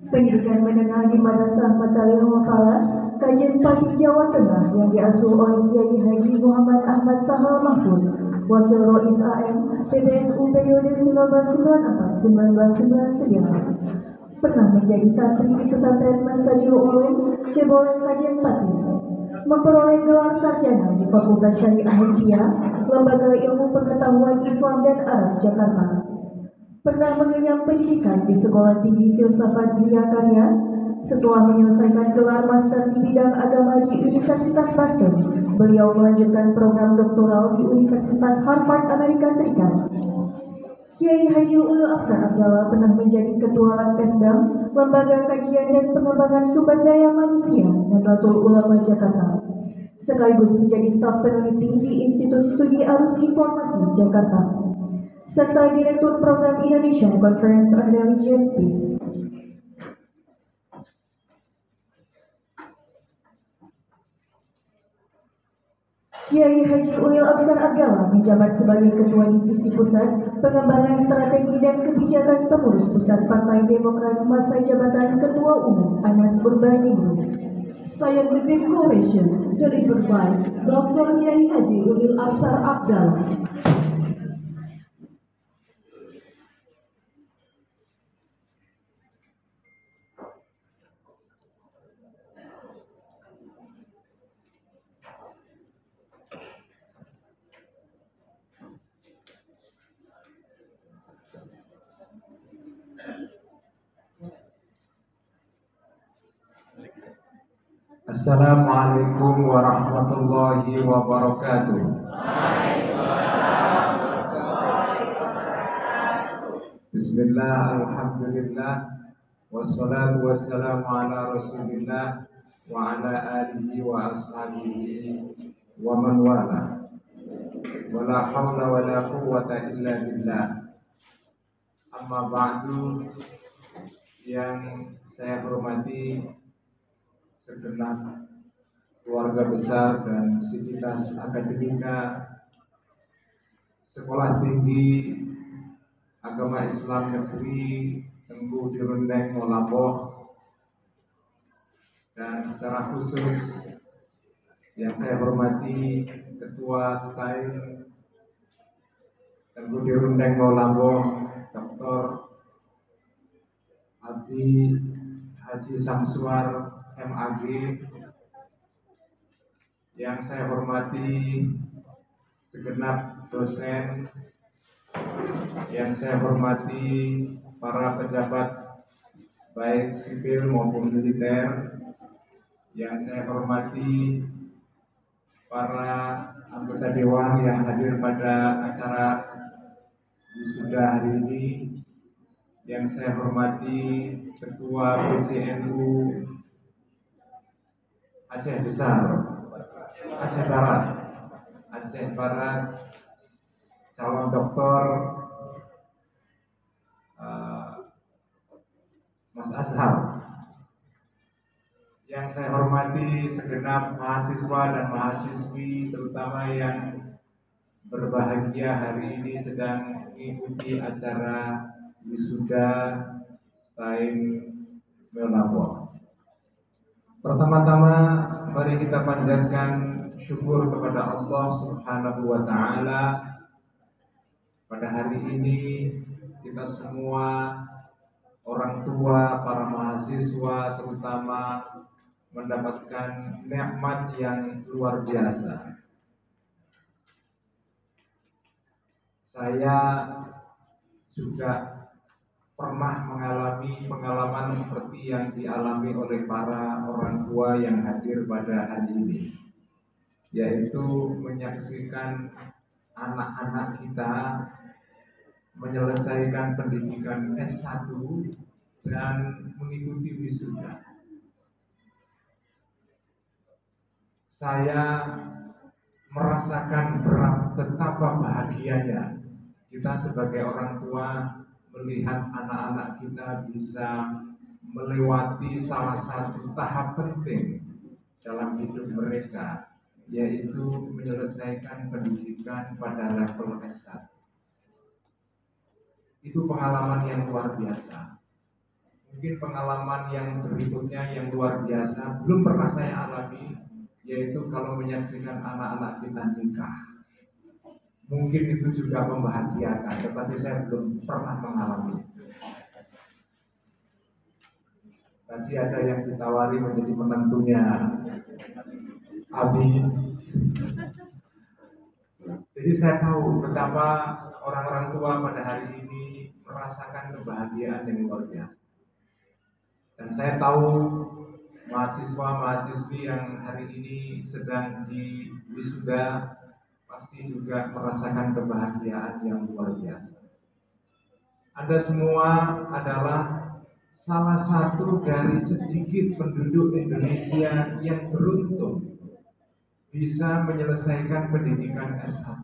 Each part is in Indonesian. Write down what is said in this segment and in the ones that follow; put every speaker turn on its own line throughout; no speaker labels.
Pendidikan menengah di Madrasah Matalil Mufalah, Kajen Pati Jawa Tengah yang diasuh oleh Kiai Haji Muhammad Ahmad Sahal Mahfuz, Wakil Rois AM PBNU periode 1994-1999, pernah menjadi santri di pesantren Masjidil Ulum, Cebolan Kajen Pati, memperoleh gelar sarjana di Fakultas Syariah Hidayah, Lembaga Ilmu Pengetahuan Islam dan Arab Jakarta. Pernah mengenyam pendidikan di Sekolah Tinggi Filsafat Gria Karya. Setelah menyelesaikan gelar master di bidang agama di Universitas Boston, beliau melanjutkan program doktoral di Universitas Harvard, Amerika Serikat. Kiai Haji Ulil Absar Abdallah pernah menjadi Ketua Lankesdam, Lembaga Kajian dan Pengembangan Sumber Daya Manusia Nahdlatul Ulama Jakarta, sekaligus menjadi staf peneliti di Institut Studi Arus Informasi Jakarta, serta Direktur Program Indonesian Conference on Religion Peace. Kiai Haji Ulil Absar Abdallah menjabat sebagai Ketua Divisi Pusat Pengembangan Strategi dan Kebijakan Pengurus Pusat Partai Demokrat masa jabatan Ketua Umum Anas Urbaningrum.
Scientific Commission delivered by Dr. Kiai Haji Ulil Absar Abdallah.
Assalamualaikum warahmatullahi wabarakatuh. Bismillah, alhamdulillah, wassalatu wassalamu ala rasulillah wa ala alihi wa ashabihi wa man wala. Wala hawla wala quwwata illa billah. Amma ba'du, yang saya hormati segenap keluarga besar dan sivitas akademika Sekolah Tinggi Agama Islam Negeri Tengku Dirundeng Molaboh, dan secara khusus yang saya hormati Ketua STAI Tengku Dirundeng Molaboh Dr. Abdi Haji Samsuar MAG, yang saya hormati segenap dosen, yang saya hormati para pejabat baik sipil maupun militer, yang saya hormati para anggota dewan yang hadir pada acara wisuda hari ini, yang saya hormati Ketua PCNU Aceh Besar, Aceh Barat, calon doktor Mas Azhar, yang saya hormati segenap mahasiswa dan mahasiswi, terutama yang berbahagia hari ini sedang mengikuti acara wisuda STAIN Melaboh. Pertama-tama mari kita panjatkan syukur kepada Allah Subhanahu wa Ta'ala. Pada hari ini kita semua orang tua, para mahasiswa terutama mendapatkan nikmat yang luar biasa. Saya juga pernah mengalami pengalaman seperti yang dialami oleh para orang tua yang hadir pada hari ini, yaitu menyaksikan anak-anak kita menyelesaikan pendidikan S1 dan mengikuti wisuda. Saya merasakan betapa bahagianya kita sebagai orang tua melihat anak-anak kita bisa melewati salah satu tahap penting dalam hidup mereka, yaitu menyelesaikan pendidikan pada level S1. Itu pengalaman yang luar biasa. Mungkin pengalaman yang berikutnya yang luar biasa belum pernah saya alami, yaitu kalau menyaksikan anak-anak kita nikah. Mungkin itu juga membahagiakan, tetapi saya belum pernah mengalami. Tadi ada yang ditawari menjadi menantunya Abi. Jadi saya tahu betapa orang-orang tua pada hari ini merasakan kebahagiaan yang luar biasa. Dan saya tahu mahasiswa-mahasiswi yang hari ini sedang di wisuda pasti juga merasakan kebahagiaan yang luar biasa. Anda semua adalah salah satu dari sedikit penduduk Indonesia yang beruntung bisa menyelesaikan pendidikan S1.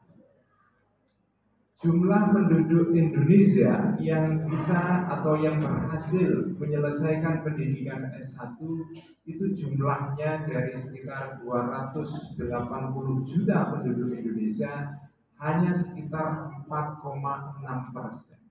Jumlah penduduk Indonesia yang bisa atau yang berhasil menyelesaikan pendidikan S1 itu jumlahnya dari sekitar 280 juta penduduk Indonesia hanya sekitar 4,6%.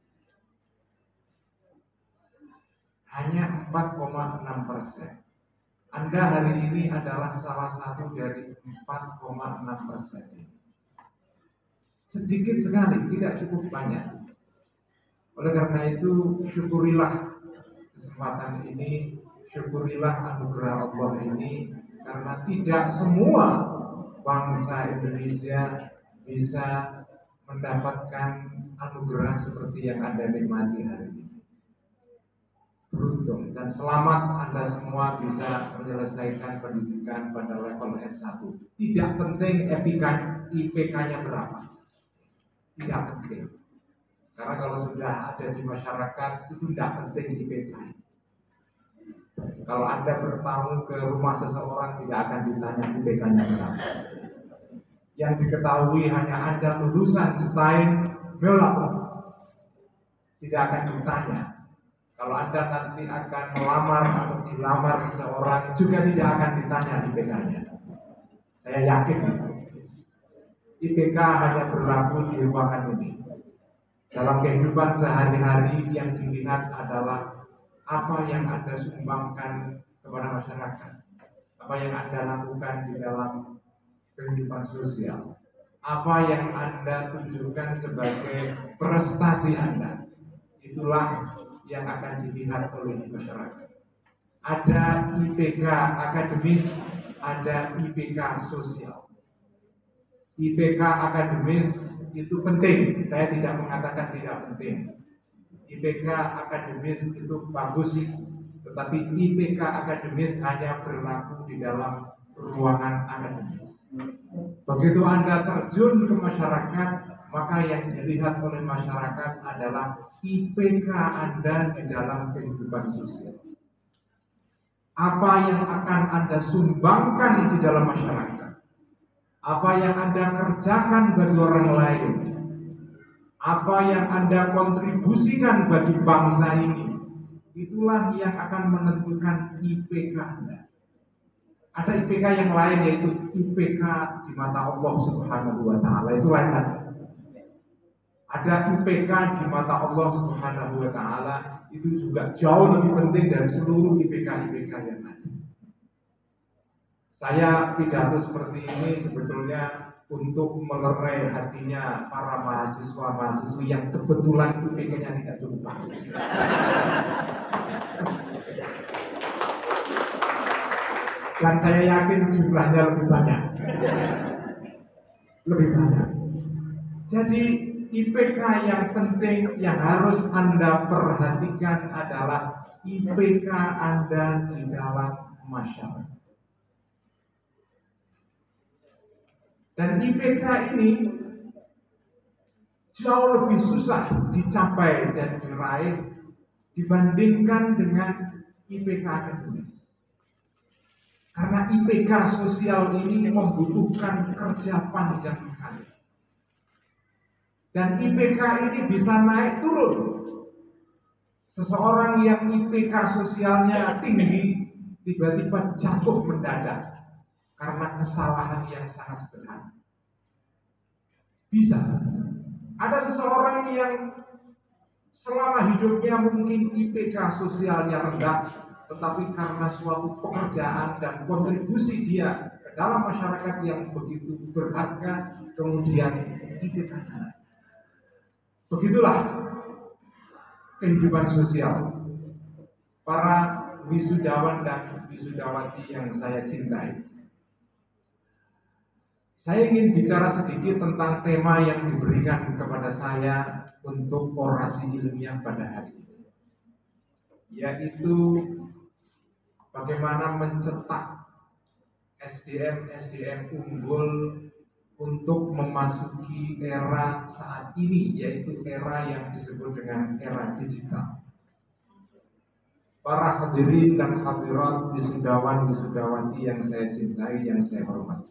Hanya 4,6%. Anda hari ini adalah salah satu dari 4,6%. Sedikit sekali, tidak cukup banyak. Oleh karena itu, syukurilah kesempatan ini, syukurilah anugerah Allah ini, karena tidak semua bangsa Indonesia bisa mendapatkan anugerah seperti yang Anda nikmati hari ini. Beruntung dan selamat Anda semua bisa menyelesaikan pendidikan pada level S1. Tidak penting IPK-nya berapa. Tidak penting. Karena kalau sudah ada di masyarakat itu tidak penting IPK. Kalau Anda bertamu ke rumah seseorang tidak akan ditanya IPK-nya berapa. Yang diketahui hanya Anda lulusan STAIN berapa. Tidak akan ditanya. Kalau Anda nanti akan melamar atau dilamar seseorang juga tidak akan ditanya IPK-nya. Saya yakin IPK hanya berlaku di ruangan ini. Dalam kehidupan sehari-hari yang dilihat adalah apa yang Anda sumbangkan kepada masyarakat, apa yang Anda lakukan di dalam kehidupan sosial, apa yang Anda tunjukkan sebagai prestasi Anda. Itulah yang akan dilihat oleh masyarakat. Ada IPK akademis, ada IPK sosial. IPK akademis itu penting, saya tidak mengatakan tidak penting. IPK akademis itu bagus, tetapi IPK akademis hanya berlaku di dalam ruangan akademis. Begitu Anda terjun ke masyarakat, maka yang dilihat oleh masyarakat adalah IPK Anda di dalam kehidupan sosial. Apa yang akan Anda sumbangkan di dalam masyarakat? Apa yang Anda kerjakan bagi orang lain? Apa yang Anda kontribusikan bagi bangsa ini? Itulah yang akan menentukan IPK Anda. Ada IPK yang lain yaitu IPK di mata Allah Subhanahu wa Ta'ala. Itu lain lagi. Ada IPK di mata Allah Subhanahu wa Ta'ala, itu juga jauh lebih penting dari seluruh IPK-IPK yang lain. Saya pidato seperti ini sebetulnya untuk melerai hatinya para mahasiswa-mahasiswi yang kebetulan IPK-nya tidak cukup bagus. Dan saya yakin jumlahnya lebih banyak. Lebih banyak. Jadi IPK yang penting yang harus Anda perhatikan adalah IPK Anda di dalam masyarakat. Dan IPK ini jauh lebih susah dicapai dan diraih dibandingkan dengan IPK akademis. Karena IPK sosial ini membutuhkan kerja panjang hari. Dan IPK ini bisa naik turun. Seseorang yang IPK sosialnya tinggi tiba-tiba jatuh mendadak karena kesalahan yang sangat sederhana. Bisa. Ada seseorang yang selama hidupnya mungkin IPK sosialnya rendah, tetapi karena suatu pekerjaan dan kontribusi dia ke dalam masyarakat yang begitu berharga, kemudian IPK-nya. Begitulah kehidupan sosial para wisudawan dan wisudawati yang saya cintai. Saya ingin bicara sedikit tentang tema yang diberikan kepada saya untuk orasi ilmiah pada hari ini, yaitu bagaimana mencetak SDM unggul untuk memasuki era saat ini, yaitu era yang disebut dengan era digital. Para hadirin dan hadirat wisudawan wisudawati yang saya cintai, yang saya hormati.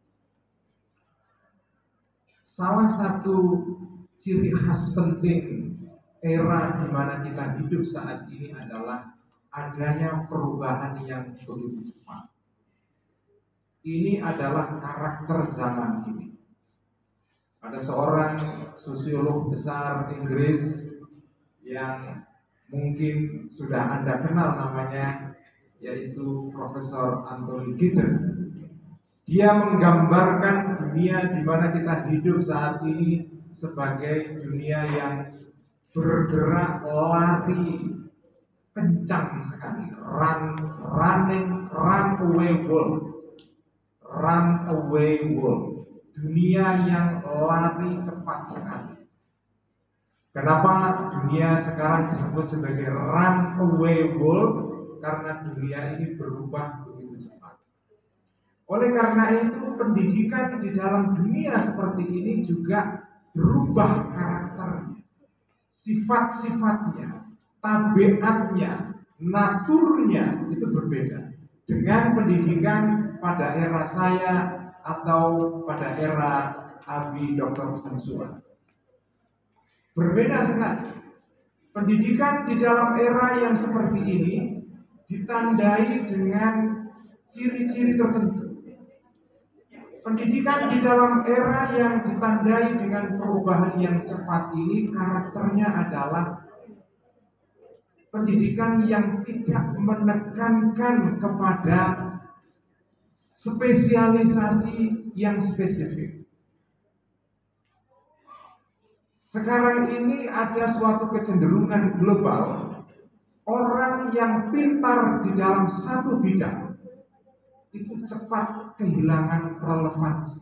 Salah satu ciri khas penting era di mana kita hidup saat ini adalah adanya perubahan yang begitu cepat. Ini adalah karakter zaman ini. Ada seorang sosiolog besar Inggris yang mungkin sudah Anda kenal namanya, yaitu Profesor Anthony Giddens. Dia menggambarkan dunia di mana kita hidup saat ini sebagai dunia yang bergerak lari kencang sekali, run away world, dunia yang lari cepat sekali. Kenapa dunia sekarang disebut sebagai run away world? Karena dunia ini berubah begitu cepat. Oleh karena itu, pendidikan di dalam dunia seperti ini juga berubah karakternya, sifat-sifatnya, tabiatnya, naturnya itu berbeda dengan pendidikan pada era saya atau pada era Abi Dr. Samsuan. Berbeda sekali. Pendidikan di dalam era yang seperti ini ditandai dengan ciri-ciri tertentu. Pendidikan di dalam era yang ditandai dengan perubahan yang cepat ini, karakternya adalah pendidikan yang tidak menekankan kepada spesialisasi yang spesifik. Sekarang ini ada suatu kecenderungan global, orang yang pintar di dalam satu bidang itu cepat kehilangan relevansi.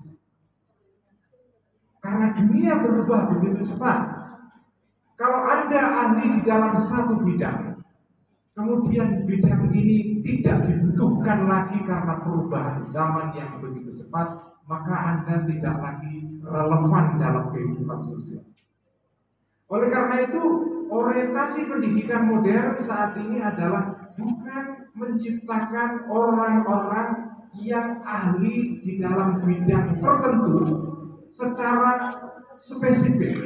Karena dunia berubah begitu cepat. Kalau Anda ahli di dalam satu bidang, kemudian bidang ini tidak dibutuhkan lagi karena perubahan zaman yang begitu cepat, maka Anda tidak lagi relevan dalam kehidupan sosial. Oleh karena itu, orientasi pendidikan modern saat ini adalah bukan menciptakan orang-orang yang ahli di dalam bidang tertentu secara spesifik.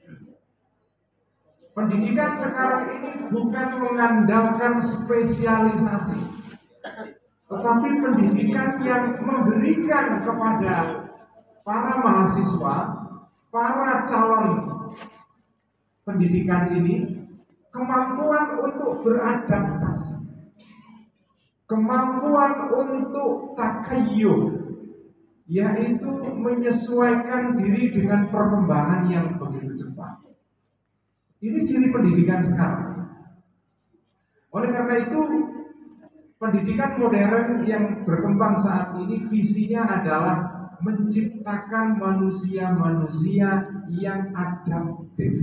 Pendidikan sekarang ini bukan mengandalkan spesialisasi, tetapi pendidikan yang memberikan kepada para mahasiswa, para calon pendidikan ini kemampuan untuk beradaptasi, kemampuan untuk takayyuh, yaitu menyesuaikan diri dengan perkembangan yang begitu cepat. Ini ciri pendidikan sekarang. Oleh karena itu, pendidikan modern yang berkembang saat ini visinya adalah menciptakan manusia-manusia yang adaptif.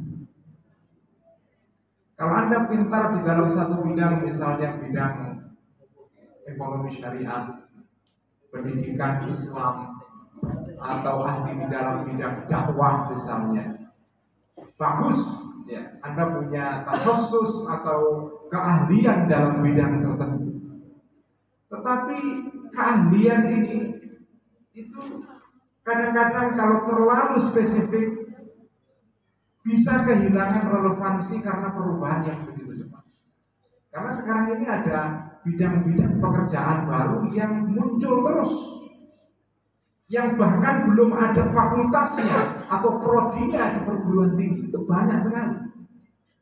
Kalau Anda pintar di dalam satu bidang, misalnya bidang ekonomi syariah, pendidikan Islam, atau ahli di dalam bidang dakwah misalnya, bagus, ya, Anda punya takhasus atau keahlian dalam bidang tertentu. Tetapi keahlian ini itu kadang-kadang kalau terlalu spesifik bisa kehilangan relevansi karena perubahan yang begitu cepat. Karena sekarang ini ada bidang-bidang pekerjaan baru yang muncul terus, yang bahkan belum ada fakultasnya atau prodinya di perguruan tinggi, itu banyak sekali.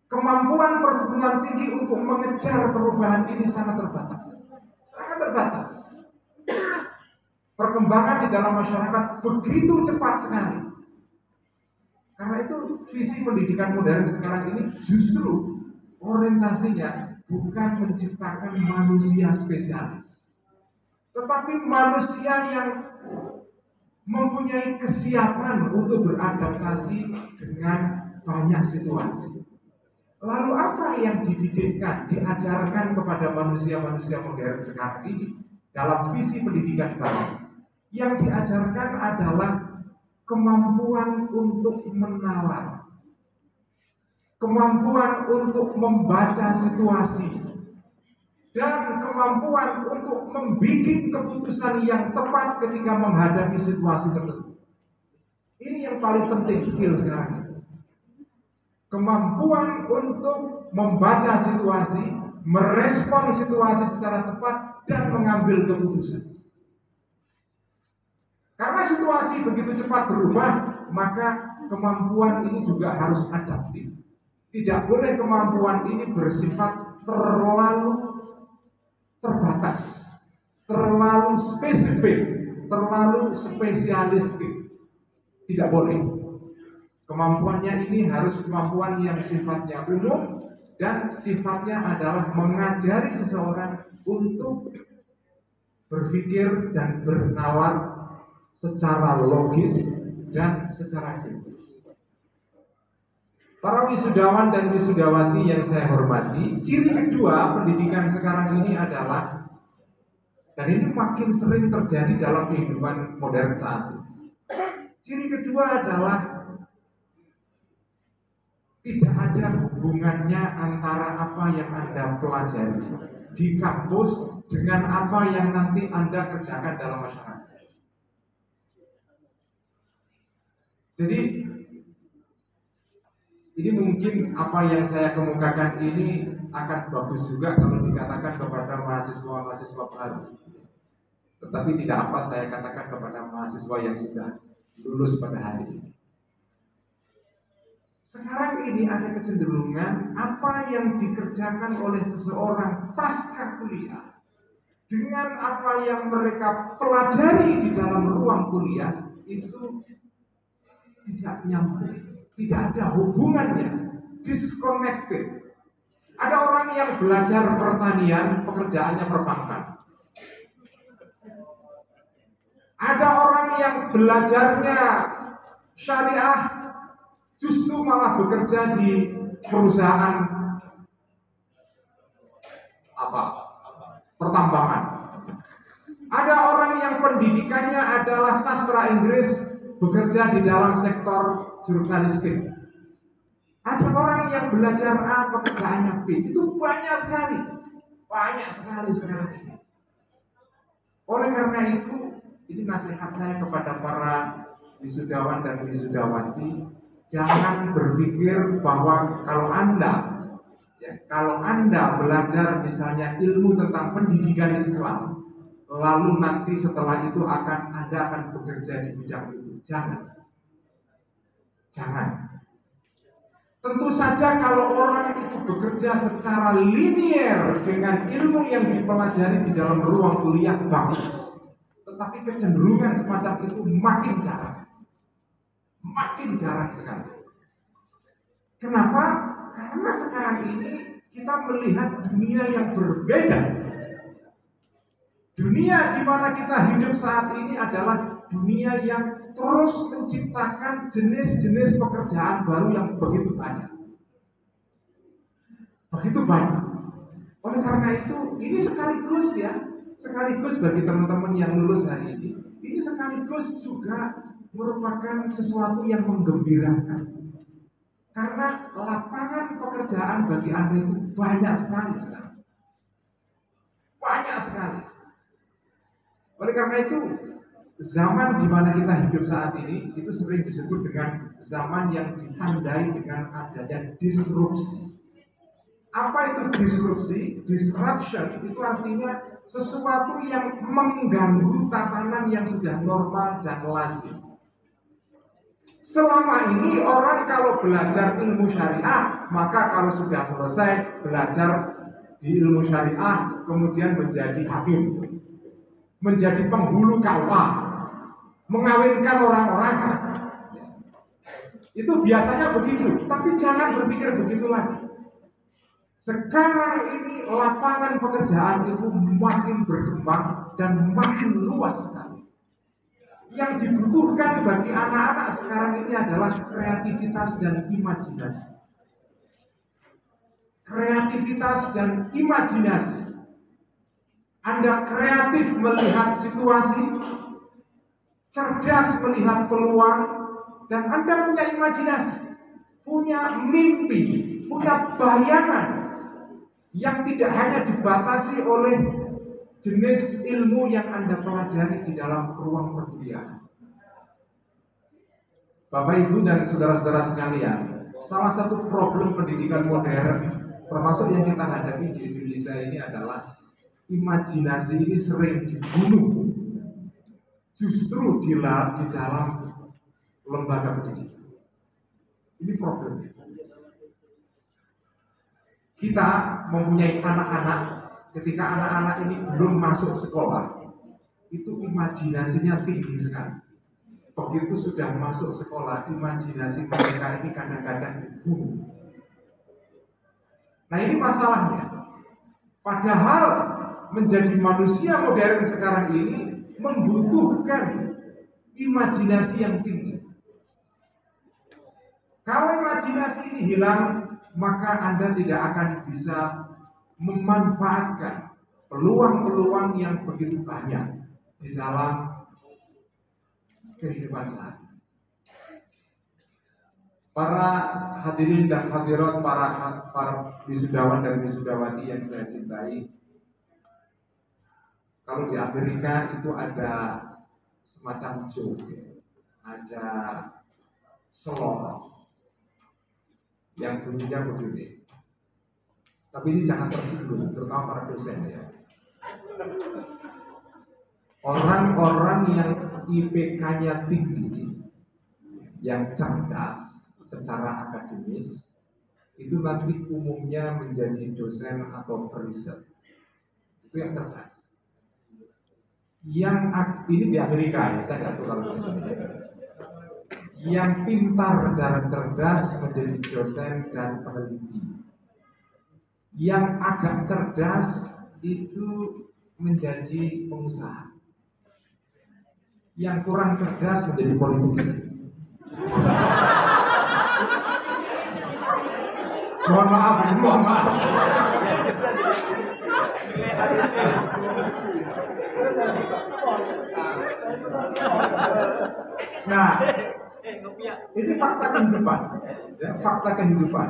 Kemampuan perguruan tinggi untuk mengejar perubahan ini sangat terbatas. Sangat terbatas. Perkembangan di dalam masyarakat begitu cepat sekali. Karena itu visi pendidikan modern sekarang ini justru orientasinya bukan menciptakan manusia spesialis, tetapi manusia yang mempunyai kesiapan untuk beradaptasi dengan banyak situasi. Lalu apa yang dididikkan, diajarkan kepada manusia-manusia modern sekarang ini dalam visi pendidikan baru? Yang diajarkan adalah kemampuan untuk menalar, kemampuan untuk membaca situasi, dan kemampuan untuk membuat keputusan yang tepat ketika menghadapi situasi tertentu. Ini yang paling penting skill sekarang. Kemampuan untuk membaca situasi, merespon situasi secara tepat, dan mengambil keputusan. Karena situasi begitu cepat berubah, maka kemampuan ini juga harus adaptif. Tidak boleh kemampuan ini bersifat terlalu terbatas, terlalu spesifik, terlalu spesialistik. Tidak boleh. Kemampuannya ini harus kemampuan yang sifatnya umum dan sifatnya adalah mengajari seseorang untuk berpikir dan bernalar secara logis dan secara kritis. Para wisudawan dan wisudawati yang saya hormati, ciri kedua pendidikan sekarang ini adalah, dan ini makin sering terjadi dalam kehidupan modern saat ini. Ciri kedua adalah tidak ada hubungannya antara apa yang Anda pelajari di kampus dengan apa yang nanti Anda kerjakan dalam masyarakat. Jadi ini mungkin apa yang saya kemukakan ini akan bagus juga kalau dikatakan kepada mahasiswa-mahasiswa baru. Tetapi tidak apa saya katakan kepada mahasiswa yang sudah lulus pada hari ini. Sekarang ini ada kecenderungan apa yang dikerjakan oleh seseorang pasca kuliah dengan apa yang mereka pelajari di dalam ruang kuliah itu tidak nyambung, tidak ada hubungannya, disconnected. Ada orang yang belajar pertanian, pekerjaannya perbankan. Ada orang yang belajarnya syariah, justru malah bekerja di perusahaan pertambangan. Ada orang yang pendidikannya adalah sastra Inggris, bekerja di dalam sektor jurnalistik. Ada orang yang belajar A, pekerjaannya B. Itu banyak sekali sekarang ini. Oleh karena itu, ini nasihat saya kepada para wisudawan dan wisudawati. Jangan berpikir bahwa kalau Anda belajar misalnya ilmu tentang pendidikan Islam, lalu nanti setelah itu Anda akan bekerja di bidang itu. Jangan. Tentu saja kalau orang itu bekerja secara linear dengan ilmu yang dipelajari di dalam ruang kuliah bagus. Tetapi kecenderungan semacam itu makin jarang sekali. Kenapa? Karena sekarang ini kita melihat dunia yang berbeda. Dunia di mana kita hidup saat ini adalah dunia yang terus menciptakan jenis-jenis pekerjaan baru yang begitu banyak. Oleh karena itu, ini sekaligus bagi teman-teman yang lulus hari ini sekaligus juga merupakan sesuatu yang menggembirakan. Karena lapangan pekerjaan bagi Anda itu banyak sekali. Oleh karena itu, zaman di mana kita hidup saat ini itu sering disebut dengan zaman yang ditandai dengan adanya disrupsi. Apa itu disrupsi? Disruption itu artinya sesuatu yang mengganggu tatanan yang sudah normal dan lazim. Selama ini orang kalau belajar ilmu syariah, maka kalau sudah selesai belajar di ilmu syariah, kemudian menjadi hakim, menjadi penghulu KUA, mengawinkan orang-orang. Itu biasanya begitu, tapi jangan berpikir begitu lagi. Sekarang ini lapangan pekerjaan itu makin berkembang dan makin luas sekali. Yang dibutuhkan bagi anak-anak sekarang ini adalah kreativitas dan imajinasi. Kreativitas dan imajinasi. Anda kreatif melihat situasi, cerdas melihat peluang, dan Anda punya imajinasi, punya mimpi, punya bayangan yang tidak hanya dibatasi oleh jenis ilmu yang Anda pelajari di dalam ruang perkuliahan. Bapak, Ibu, dan saudara-saudara sekalian, salah satu problem pendidikan modern, termasuk yang kita hadapi di Indonesia ini adalah imajinasi ini sering dibunuh justru di dalam lembaga pendidikan. Ini problemnya. Kita mempunyai anak-anak, ketika anak-anak ini belum masuk sekolah, itu imajinasinya tinggi sekali. Begitu sudah masuk sekolah, imajinasi mereka ini kadang-kadang dibunuh. Nah, ini masalahnya. Padahal menjadi manusia modern sekarang ini membutuhkan imajinasi yang tinggi. Kalau imajinasi ini hilang, maka Anda tidak akan bisa memanfaatkan peluang-peluang yang begitu banyak di dalam kehidupan sehari. Para hadirin dan hadirat, para wisudawan dan wisudawati yang saya cintai, kalau di Amerika itu ada semacam joke, ada slogan yang bunyinya begini. Tapi ini jangan tersinggung, terutama para dosen ya. Orang-orang yang IPK-nya tinggi, yang cerdas secara akademis, itu nanti umumnya menjadi dosen atau periset. Itu yang cerdas. Yang ini di Amerika ya, saya nggak tahu kalau di sini. Yang pintar dan cerdas menjadi dosen dan peneliti. Yang agak cerdas itu menjadi pengusaha. Yang kurang cerdas menjadi politisi. Mohon maaf. Nah, ini fakta kehidupan, ya, fakta kehidupan.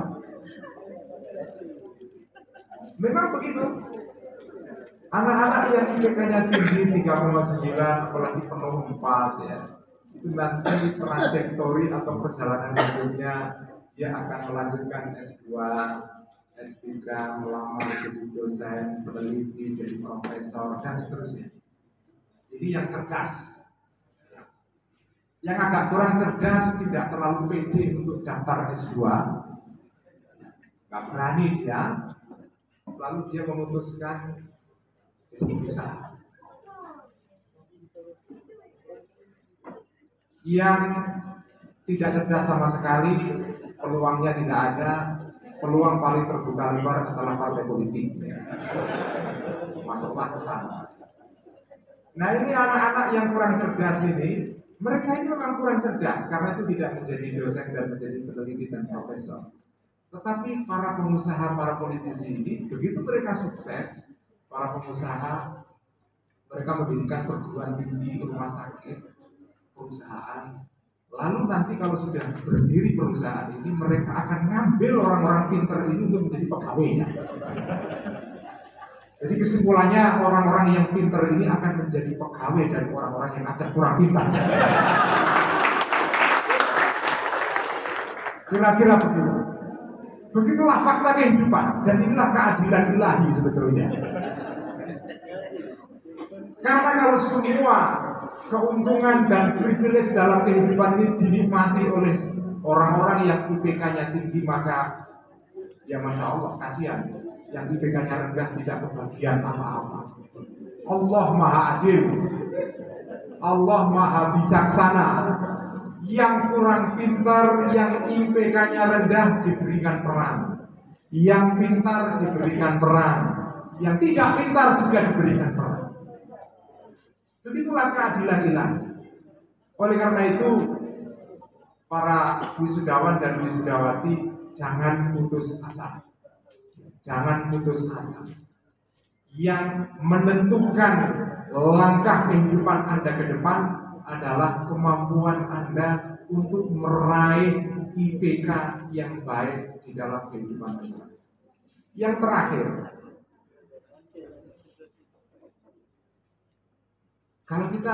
Memang begitu. Anak-anak yang IPK-nya tinggi 3,9, apalagi penuh 4 ya, itu nanti trajektori atau perjalanan hidupnya dia akan melanjutkan S2, S3, melamar jadi dosen, peneliti, jadi profesor, dan seterusnya. Jadi yang cerdas. Yang agak kurang cerdas tidak terlalu pede untuk daftar S2, nggak berani dia, lalu dia memutuskan jadi bisa. Yang tidak cerdas sama sekali, peluangnya tidak ada, peluang paling terbuka lebar adalah partai politik. Masuklah ke sana. Nah, ini anak-anak yang kurang cerdas ini, mereka ini memang kurang cerdas karena itu tidak menjadi dosen dan menjadi peneliti dan profesor. Tetapi para pengusaha, para politisi ini, begitu mereka sukses, para pengusaha, mereka mendirikan perguruan tinggi, rumah sakit, perusahaan. Lalu nanti kalau sudah berdiri perusahaan ini, mereka akan ngambil orang-orang pintar ini untuk menjadi pegawainya. Jadi kesimpulannya, orang-orang yang pintar ini akan menjadi pegawai dari orang-orang yang agak kurang pintar. Kira-kira begitu. Begitulah fakta kehidupan, dan inilah keadilan ilahi sebetulnya. Karena kalau semua keuntungan dan privilege dalam kehidupan ini dinikmati oleh orang-orang yang IPK-nya tinggi, maka ya Masya Allah, kasihan yang IPK-nya rendah tidak kebagian apa-apa. Allah Maha Adil, Allah Maha Bijaksana. Yang kurang pintar, yang IPK-nya rendah diberikan peran, yang pintar diberikan peran, yang tidak pintar juga diberikan peran. Begitulah keadilan ilahi. Oleh karena itu, para wisudawan dan wisudawati, jangan putus asa. Jangan putus asa. Yang menentukan langkah kehidupan Anda ke depan adalah kemampuan Anda untuk meraih IPK yang baik di dalam kehidupan Anda. Yang terakhir, kalau kita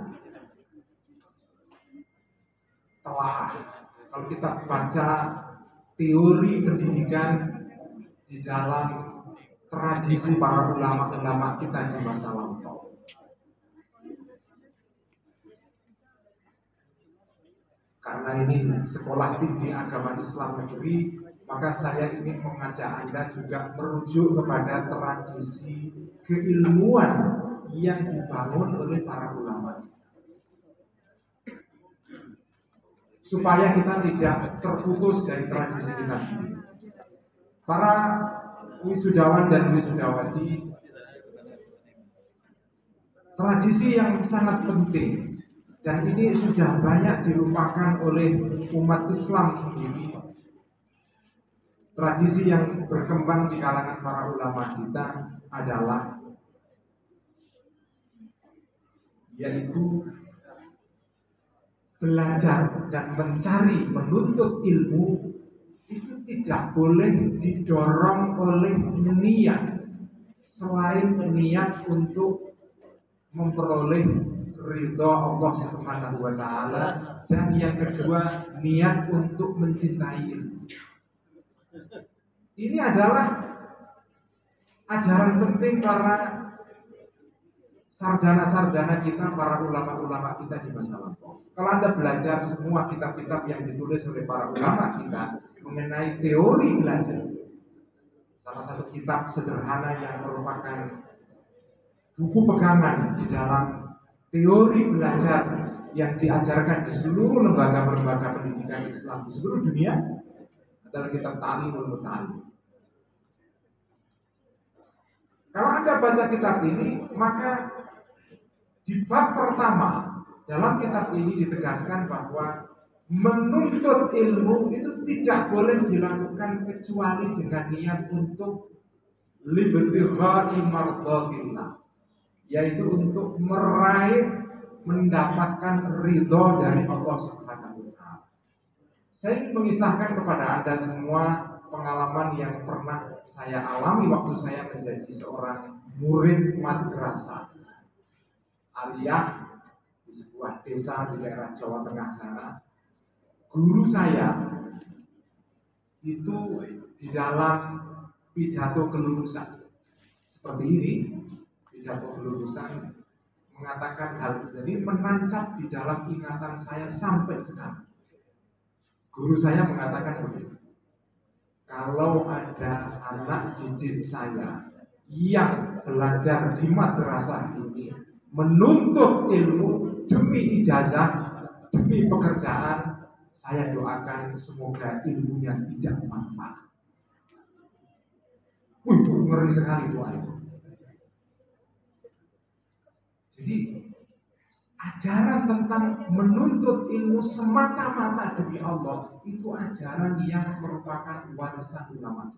kalau kita baca teori pendidikan di dalam tradisi para ulama-ulama kita di masa lampau, karena ini sekolah tinggi agama Islam negeri, maka saya ingin mengajak Anda juga merujuk kepada tradisi keilmuan yang dibangun oleh para ulama, supaya kita tidak terputus dari tradisi kita sendiri. Para wisudawan dan wisudawati, tradisi yang sangat penting, dan ini sudah banyak dilupakan oleh umat Islam sendiri. Tradisi yang berkembang di kalangan para ulama kita adalah yaitu belajar dan mencari, menuntut ilmu itu tidak boleh didorong oleh niat selain niat untuk memperoleh ridha Allah Subhanahu wa taala, dan yang kedua niat untuk mencintai ilmu. Ini adalah ajaran penting para sarjana-sarjana kita, para ulama-ulama kita di masa lampau. Kalau Anda belajar semua kitab-kitab yang ditulis oleh para ulama kita mengenai teori belajar, salah satu kitab sederhana yang merupakan buku pegangan di dalam teori belajar yang diajarkan di seluruh lembaga-lembaga pendidikan Islam di seluruh dunia adalah kitab Ta'limul Muta'allim. Kalau Anda baca kitab ini, maka di bab pertama dalam kitab ini ditegaskan bahwa menuntut ilmu itu tidak boleh dilakukan kecuali dengan niat untuk libtigha'i mardhatillah, yaitu untuk meraih, mendapatkan ridho dari Allah Subhanahu wa taala. Saya ingin mengisahkan kepada Anda semua pengalaman yang pernah saya alami waktu saya menjadi seorang murid madrasah aliyah di sebuah desa di daerah Jawa Tengah sana. Guru saya itu di dalam pidato kelulusan seperti ini, pidato kelulusan mengatakan hal ini menancap di dalam ingatan saya sampai sekarang. Guru saya mengatakan begini: kalau ada anak didik saya yang belajar di madrasah ini menuntut ilmu demi ijazah, demi pekerjaan, saya doakan semoga ilmunya tidak manfaat. Itu ngeri sekali doa itu. Jadi ajaran tentang menuntut ilmu semata-mata demi Allah itu ajaran yang merupakan warisan ulama.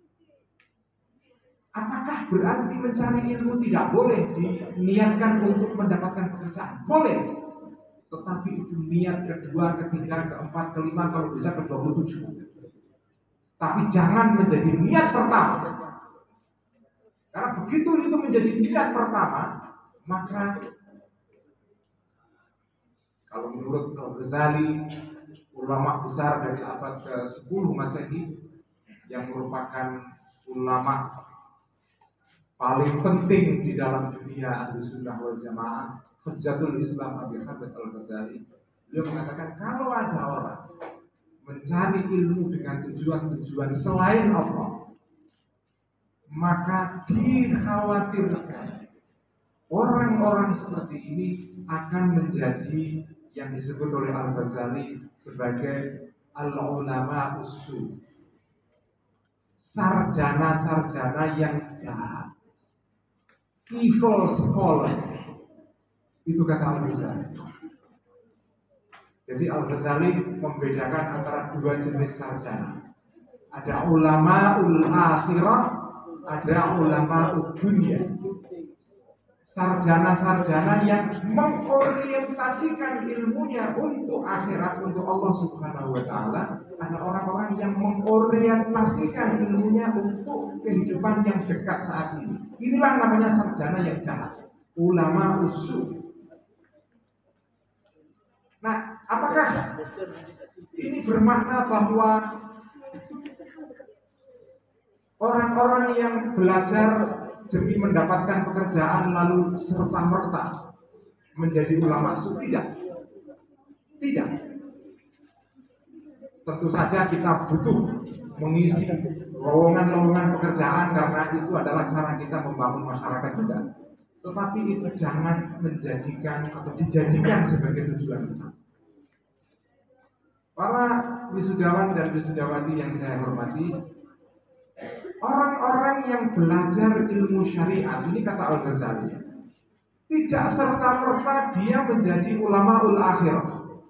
Apakah berarti mencari ilmu tidak boleh diniatkan untuk mendapatkan pekerjaan? Boleh. Tetapi itu niat kedua, ketiga, keempat, kelima, kalau bisa ke-27. Tapi jangan menjadi niat pertama. Karena begitu itu menjadi niat pertama, maka kalau menurut Al-Ghazali, ulama besar dari abad ke-10 Masehi yang merupakan ulama paling penting di dalam dunia Ahlussunnah wal Jamaah, Hujjatul Islam Abi Hamid Al-Ghazali. Beliau mengatakan kalau ada orang mencari ilmu dengan tujuan-tujuan selain Allah, maka dikhawatirkan orang-orang seperti ini akan menjadi yang disebut oleh Al-Ghazali sebagai al-ulama usul, sarjana-sarjana yang jahat, evil scholar. Itu kata Al-Ghazali. Jadi Al-Ghazali membedakan antara dua jenis sarjana. Ada ulama-ul akhirah, ada ulama-ul dunia. Sarjana-sarjana yang mengorientasikan ilmunya untuk akhirat, untuk Allah Subhanahu wa Ta'ala. Ada orang-orang yang mengorientasikan ilmunya untuk kehidupan yang dekat saat ini. Inilah namanya sarjana yang jahat, ulama usul. Nah, apakah ini bermakna bahwa orang-orang yang belajar demi mendapatkan pekerjaan lalu serta-merta menjadi ulama sufi? Tidak. Tentu saja kita butuh mengisi lowongan-lowongan pekerjaan karena itu adalah cara kita membangun masyarakat juga. Tetapi itu jangan menjadikan atau dijadikan sebagai tujuan utama. Para wisudawan dan wisudawati yang saya hormati, orang-orang yang belajar ilmu syariat, ini kata Al-Ghazali, tidak serta-merta dia menjadi ulama-ul akhirah.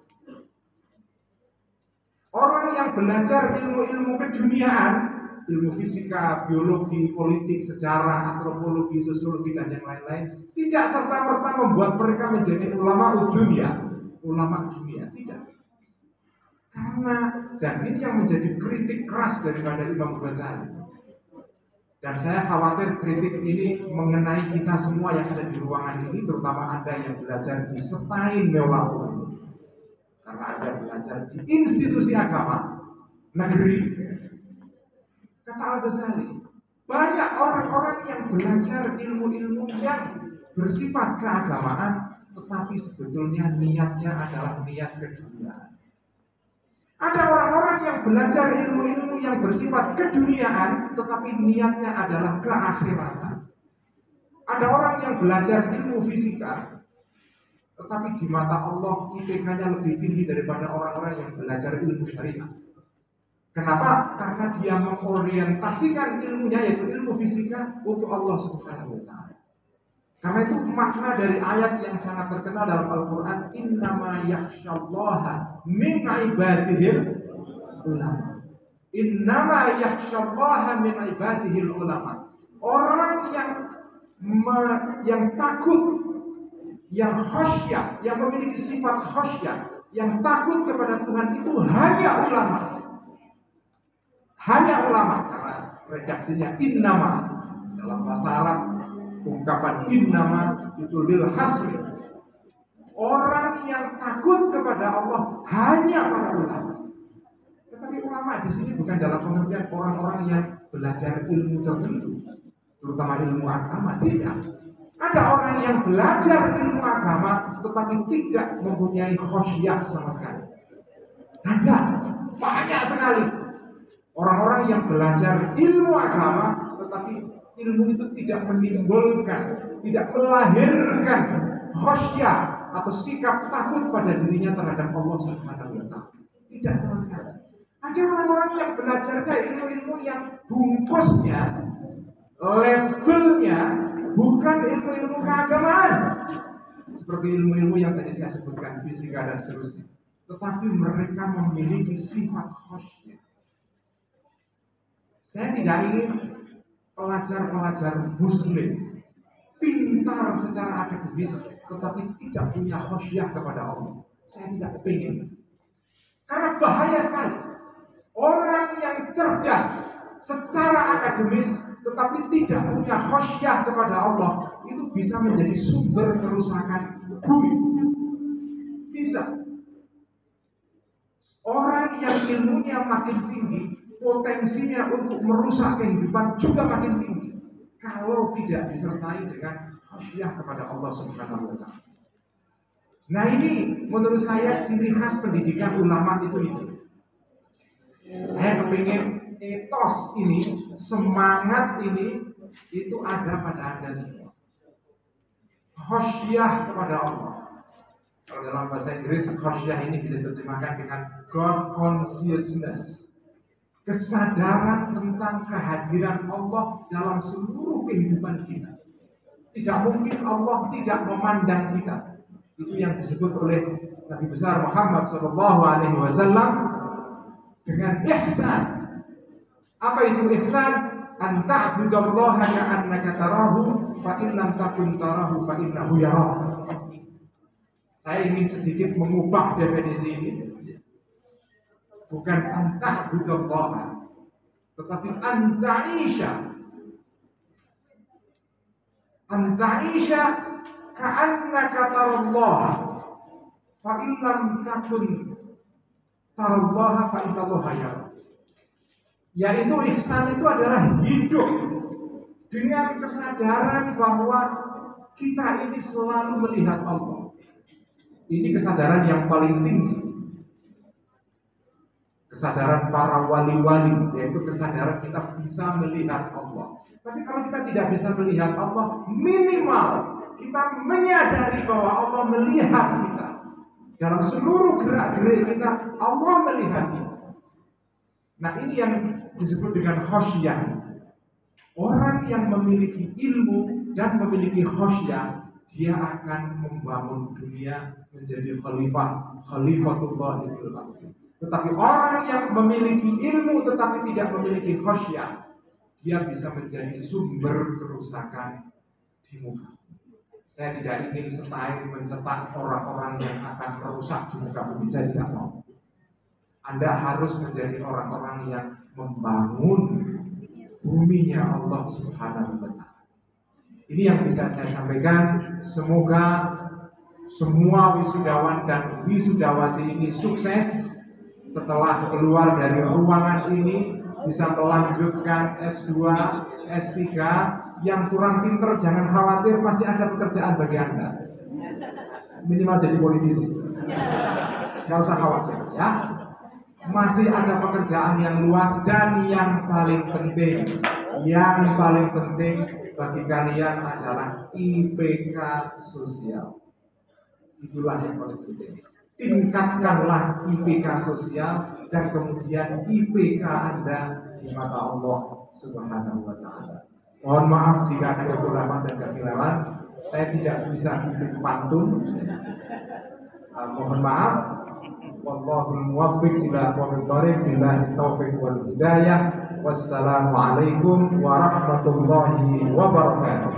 Orang yang belajar ilmu-ilmu keduniaan, ilmu fisika, biologi, politik, sejarah, antropologi, sosiologi, dan yang lain-lain, tidak serta-merta membuat mereka menjadi ulama dunia, ulama dunia, tidak. Karena, dan ini yang menjadi kritik keras daripada Imam Ghazali. Dan saya khawatir kritik ini mengenai kita semua yang ada di ruangan ini, terutama Anda yang belajar di Setain Mewah. Karena Anda belajar di institusi agama negeri. Kata Al-Ghazali, banyak orang-orang yang belajar ilmu-ilmu yang bersifat keagamaan, tetapi sebetulnya niatnya adalah niat keduniaan. Ada orang-orang yang belajar ilmu-ilmu yang bersifat keduniaan, tetapi niatnya adalah keakhiratan. Ada orang yang belajar ilmu fisika, tetapi di mata Allah IPK-nya lebih tinggi daripada orang-orang yang belajar ilmu syariat. Kenapa? Karena dia mengorientasikan ilmunya, yaitu ilmu fisika, untuk Allah Subhanahu wa Ta'ala. Karena itu makna dari ayat yang sangat terkenal dalam Al-Quran, innama yakhsyallaha min ibadihil ulama. Innama yakhsyallaha min ibadihil ulama. Orang yang takut, yang khasyah, yang memiliki sifat khasyah, yang takut kepada Tuhan itu hanya ulama. Hanya ulama, karena redaksinya innama dalam bahasa Arab, ungkapan innama itu lil hasri. Orang yang takut kepada Allah hanya para ulama. Tetapi ulama di sini bukan dalam pengertian orang-orang yang belajar ilmu tertentu, terutama ilmu agama. Tidak. Ada orang yang belajar ilmu agama tetapi tidak mempunyai khosyah sama sekali. Ada banyak sekali orang-orang yang belajar ilmu agama tetapi ilmu itu tidak menimbulkan, tidak melahirkan khosyah atau sikap takut pada dirinya terhadap Allah Subhanahu wa Ta'ala. Tidak sama sekali. Ada orang-orang yang belajar ilmu-ilmu yang bungkusnya, labelnya bukan ilmu-ilmu keagamaan, seperti ilmu-ilmu yang tadi saya sebutkan, fisika dan seterusnya. Tetapi mereka memiliki sifat khosyah. Saya tidak ingin pelajar-pelajar muslim pintar secara akademis tetapi tidak punya khosyah kepada Allah. Saya tidak ingin. Karena bahaya sekali. Orang yang cerdas secara akademis tetapi tidak punya khosyah kepada Allah, itu bisa menjadi sumber kerusakan bumi. Bisa. Orang yang ilmunya makin tinggi, potensinya untuk merusak kehidupan juga makin tinggi. Kalau kalau tidak disertai dengan khasyah kepada Allah Subhanahu wa Ta'ala. Nah, ini menurut saya ciri khas pendidikan ulama itu. Saya kepingin etos ini, semangat ini itu ada pada Anda semua. Khasyah kepada Allah. Kalau dalam bahasa Inggris, khasyah ini bisa diterjemahkan dengan God consciousness. Kesadaran tentang kehadiran Allah dalam seluruh kehidupan kita. Tidak mungkin Allah tidak memandang kita. Itu yang disebut oleh Nabi besar Muhammad SAW dengan ihsan. Apa itu ihsan? An ta'budallaha ka'annaka tarahu fa in lam takun tarahu fa innahu yarak. Saya ingin sedikit mengubah definisi ini. Bukan an ta'budallaha, tetapi an ta'isha. An ta'isha ka'annaka tarallaha fa in lam takun tarallaha fa innallaha yarak. Yaitu ihsan itu adalah hidup dengan kesadaran bahwa kita ini selalu melihat Allah. Ini kesadaran yang paling tinggi. Kesadaran para wali-wali, yaitu kesadaran kita bisa melihat Allah. Tapi kalau kita tidak bisa melihat Allah, minimal kita menyadari bahwa Allah melihat kita. Dalam seluruh gerak-gerik kita, Allah melihat kita. Nah, ini yang disebut dengan khasyah. Orang yang memiliki ilmu dan memiliki khasyah, dia akan membangun dunia menjadi khalifatullah fil ardi. Tetapi orang yang memiliki ilmu tetapi tidak memiliki khasyah, dia bisa menjadi sumber kerusakan di muka. Saya tidak ingin mencetak orang-orang yang akan merusak di muka bumi. Saya tidak mau. Anda harus menjadi orang-orang yang membangun buminya Allah Subhanahu wa Ta'ala. Ini yang bisa saya sampaikan. Semoga semua wisudawan dan wisudawati ini sukses. Setelah keluar dari ruangan ini bisa melanjutkan S2, S3. Yang kurang pinter jangan khawatir, pasti ada pekerjaan bagi Anda. Minimal jadi politisi. Gak usah khawatir ya. Masih ada pekerjaan yang luas dan yang paling penting bagi kalian adalah IPK sosial. Itulah yang paling penting. Tingkatkanlah IPK sosial dan kemudian IPK Anda di mata Allah Subhanahu wa Ta'ala. Mohon maaf jika ada kekurangan dan kekeliruan. Saya tidak bisa bikin pantun. Mohon maaf. Wallahul muwaffiq ila aqwamit thoriq, billahi taufiq wal hidayah. Wassalamualaikum warahmatullahi wabarakatuh.